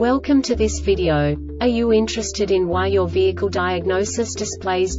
Welcome to this video. Are you interested in why your vehicle diagnosis displays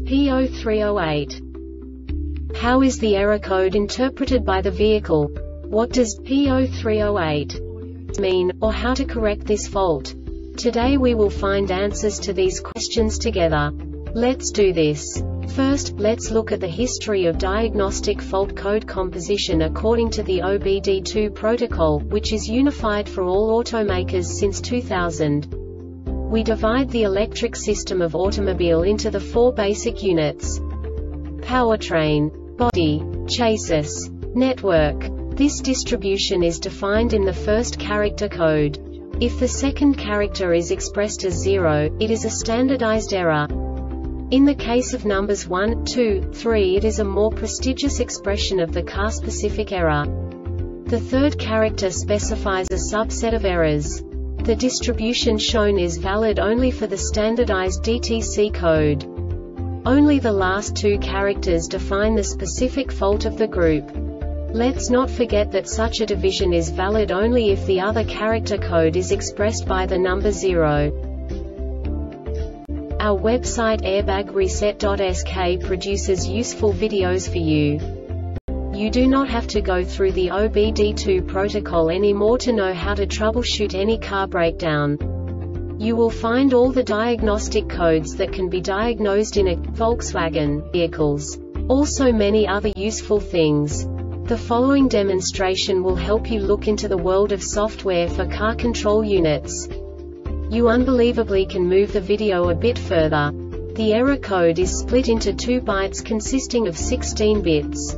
P0308? How is the error code interpreted by the vehicle? What does P0308 mean, or how to correct this fault? Today we will find answers to these questions together. Let's do this. First, let's look at the history of diagnostic fault code composition according to the OBD2 protocol, which is unified for all automakers since 2000. We divide the electric system of automobile into the four basic units: powertrain, body, chassis, network. This distribution is defined in the first character code. If the second character is expressed as 0, it is a standardized error. In the case of numbers 1, 2, 3, it is a more prestigious expression of the car-specific error. The third character specifies a subset of errors. The distribution shown is valid only for the standardized DTC code. Only the last two characters define the specific fault of the group. Let's not forget that such a division is valid only if the other character code is expressed by the number 0. Our website airbagreset.sk produces useful videos for you. You do not have to go through the OBD2 protocol anymore to know how to troubleshoot any car breakdown. You will find all the diagnostic codes that can be diagnosed in a Volkswagen vehicles. Also many other useful things. The following demonstration will help you look into the world of software for car control units. You unbelievably can move the video a bit further. The error code is split into 2 bytes consisting of 16 bits.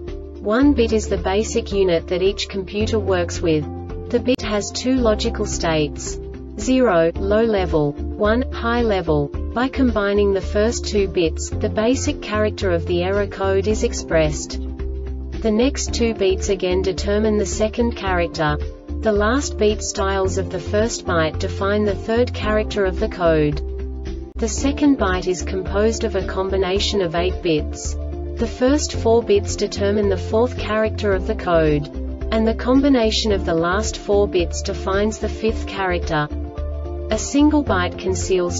1 bit is the basic unit that each computer works with. The bit has 2 logical states: 0, low level, 1, high level. By combining the first 2 bits, the basic character of the error code is expressed. The next 2 beats again determine the second character. The last beat styles of the first byte define the third character of the code. The second byte is composed of a combination of 8 bits. The first 4 bits determine the fourth character of the code. And the combination of the last 4 bits defines the fifth character. A single byte conceals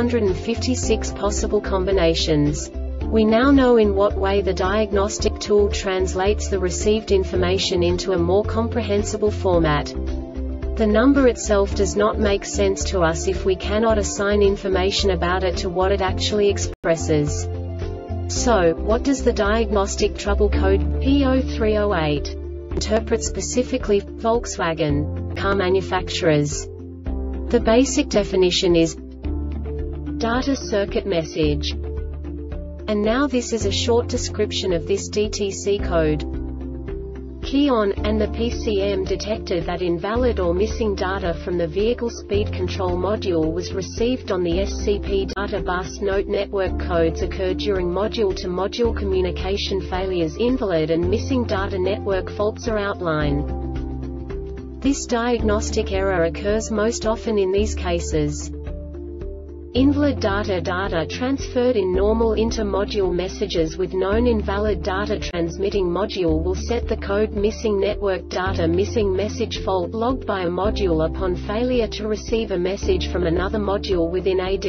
256 possible combinations. We now know in what way the diagnostic tool translates the received information into a more comprehensible format. The number itself does not make sense to us if we cannot assign information about it to what it actually expresses. So, what does the diagnostic trouble code P0308 interpret specifically for Volkswagen car manufacturers? The basic definition is data circuit message. And now this is a short description of this DTC code. Key on, and the PCM detected that invalid or missing data from the vehicle speed control module was received on the SCP data bus. Note: network codes occur during module-to-module communication failures. Invalid and missing data network faults are outlined. This diagnostic error occurs most often in these cases: invalid data transferred in normal inter-module messages with known invalid data. Transmitting module will set the code missing network data. Missing message fault logged by a module upon failure to receive a message from another module within AD.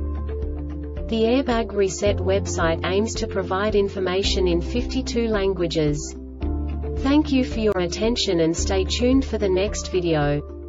The Airbag Reset website aims to provide information in 52 languages. Thank you for your attention and stay tuned for the next video.